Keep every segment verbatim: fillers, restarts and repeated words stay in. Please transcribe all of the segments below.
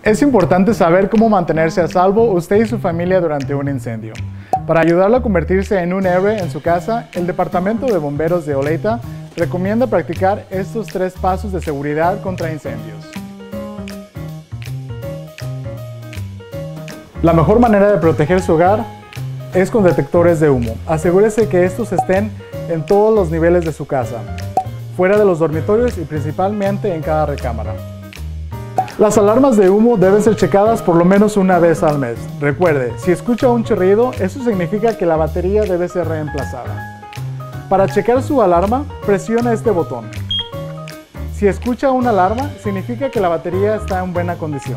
Es importante saber cómo mantenerse a salvo usted y su familia durante un incendio. Para ayudarlo a convertirse en un héroe en su casa, el Departamento de Bomberos de Olathe recomienda practicar estos tres pasos de seguridad contra incendios. La mejor manera de proteger su hogar es con detectores de humo. Asegúrese que estos estén en todos los niveles de su casa, fuera de los dormitorios y principalmente en cada recámara. Las alarmas de humo deben ser checadas por lo menos una vez al mes. Recuerde, si escucha un chirrido, eso significa que la batería debe ser reemplazada. Para checar su alarma, presione este botón. Si escucha una alarma, significa que la batería está en buena condición.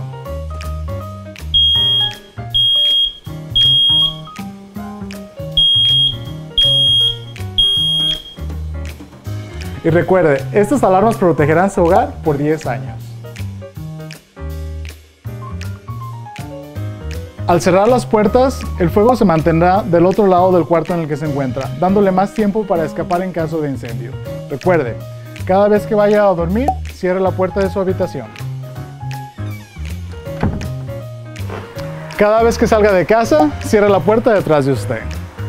Y recuerde, estas alarmas protegerán su hogar por diez años. Al cerrar las puertas, el fuego se mantendrá del otro lado del cuarto en el que se encuentra, dándole más tiempo para escapar en caso de incendio. Recuerde, cada vez que vaya a dormir, cierre la puerta de su habitación. Cada vez que salga de casa, cierre la puerta detrás de usted.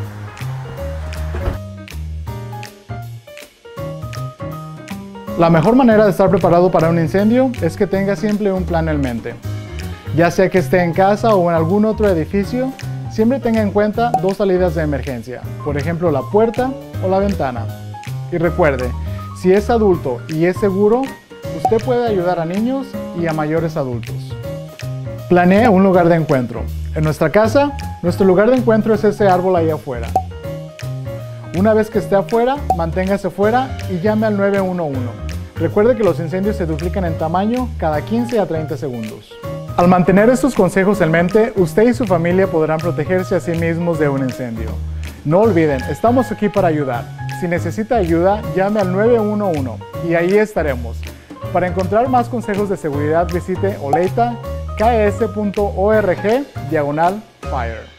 La mejor manera de estar preparado para un incendio es que tenga siempre un plan en mente. Ya sea que esté en casa o en algún otro edificio, siempre tenga en cuenta dos salidas de emergencia, por ejemplo la puerta o la ventana. Y recuerde, si es adulto y es seguro, usted puede ayudar a niños y a mayores adultos. Planee un lugar de encuentro. En nuestra casa, nuestro lugar de encuentro es ese árbol ahí afuera. Una vez que esté afuera, manténgase fuera y llame al nueve uno uno. Recuerde que los incendios se duplican en tamaño cada quince a treinta segundos. Al mantener estos consejos en mente, usted y su familia podrán protegerse a sí mismos de un incendio. No olviden, estamos aquí para ayudar. Si necesita ayuda, llame al nueve uno uno y ahí estaremos. Para encontrar más consejos de seguridad, visite olathe k s punto org diagonal fire.